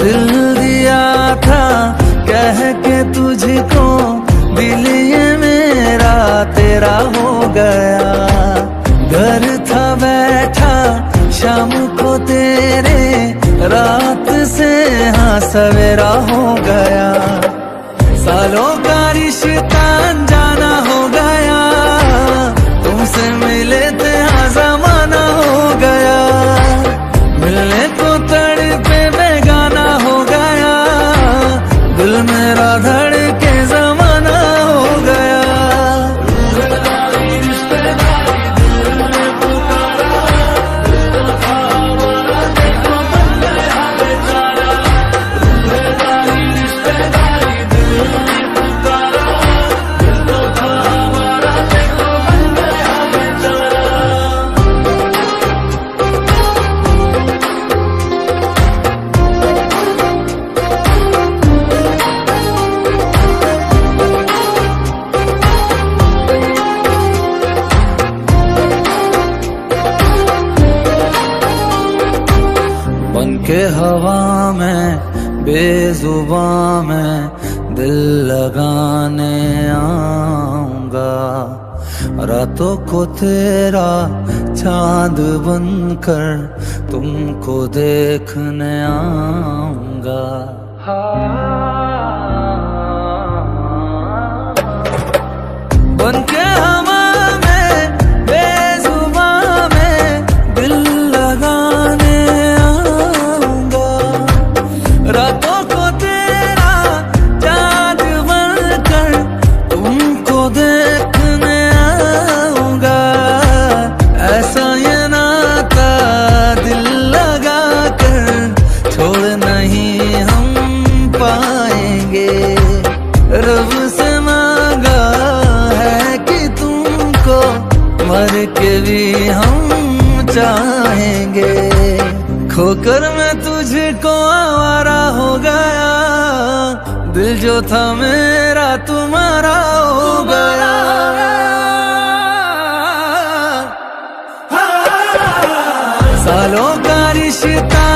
दिल दिया था कह के तुझको, दिल ये मेरा तेरा हो गया। घर था बैठा शाम को तेरे, रात से हाँ सवेरा हो गया। सालों का रिश्ता अनजाना हो गया, तुमसे मिले थे हाँ जमाना हो गया। मिलने को तड़पे बेगाना हो गया, दिल मेरा धड़के जमाना हो गया। बनके हवा में बेजुबां में दिल लगाने आऊंगा। रातों को तेरा चांद बनकर तुमको देखने आऊंगा। बनके हवा में बेजुबां में दिल लगाने रातों को तेरा चाँद बनकर तुमको देखने आऊंगा। ऐसा ये नाता दिल लगा कर छोड़ नहीं हम पाएंगे। रब से मांगा है कि तुमको मर के भी हम चाहेंगे। खोकर मैं तुझको आवारा हो गया, दिल जो था मेरा तुम्हारा हो गया। सालों का रिश्ता